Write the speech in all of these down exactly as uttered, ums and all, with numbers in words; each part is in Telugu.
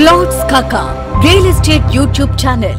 Plots Kaka Real Estate YouTube Channel.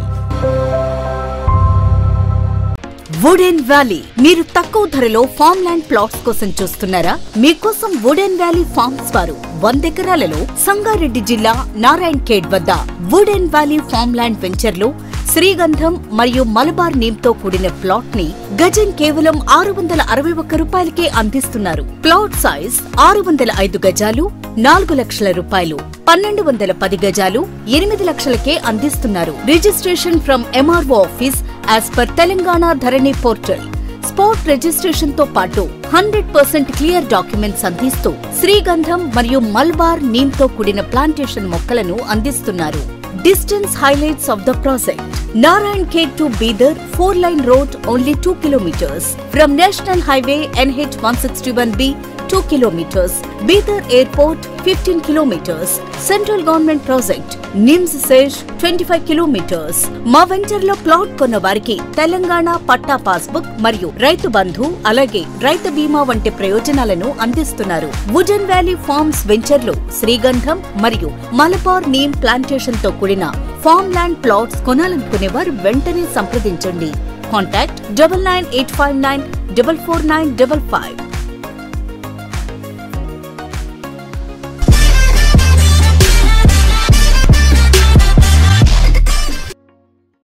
Wooden Valley మీరు తక్కువ ధరలో ఫార్మ్లాండ్ ప్లాట్స్ కోసం చూస్తున్నారా? మీకోసం వుడెన్ వ్యాలీ ఫార్మ్స్ వారు వంద ఎకరాలలో సంగారెడ్డి జిల్లా నారాయణఖేడ్ వద్ద వుడెన్ వ్యాలీ ఫార్మ్లాండ్ వెంచర్ లో శ్రీగంధం మరియు మలబార్ నీమ్ తో కూడిన ప్లాట్ ని గజం కేవలం ఆరు వందల అరవై ఒక్క రూపాయలకే అందిస్తున్నారు. ప్లాట్ సైజ్ ఆరు వందల ఐదు గజాలు నాలుగు లక్షల రూపాయలు, పన్నెండు వందల పది గజాలు ఎనిమిది లక్షలకే అందిస్తున్నారు. Registration from MRO office as per Telangana Dharani portal. Spot registration తో పాటు హండ్రెడ్ పర్సెంట్ క్లియర్ డాక్యుమెంట్స్ అందిస్తూ శ్రీగంధం మరియు మలబార్ నీమ్ తో కూడిన ప్లాంటేషన్ మొక్కలను అందిస్తున్నారు. Distance highlights of the project. Narayankhed to Bidar four line road only two kilometers. From National Highway N H one sixty-one B two kilometers. Bidar Airport fifteen kilometers. Central Government Project. Nims Sesh twenty-five kilometers. మా వెంచర్ లో ప్లాట్ కొన్న వారికి తెలంగాణ పట్టా పాస్బుక్ మరియు రైతు బంధు అలాగే రైతు బీమా వంటి ప్రయోజనాలను అందిస్తున్నారు. వుడెన్ వ్యాలీ ఫార్మ్స్ వెంచర్ లో శ్రీగంధం మరియు మలబార్ నీమ్ ప్లాంటేషన్ తో కూడిన ఫార్మ్లాండ్ ప్లాట్స్ కొనాలనుకునే వారు వెంటనే సంప్రదించండి. Contact double nine eight five nine double four nine double five.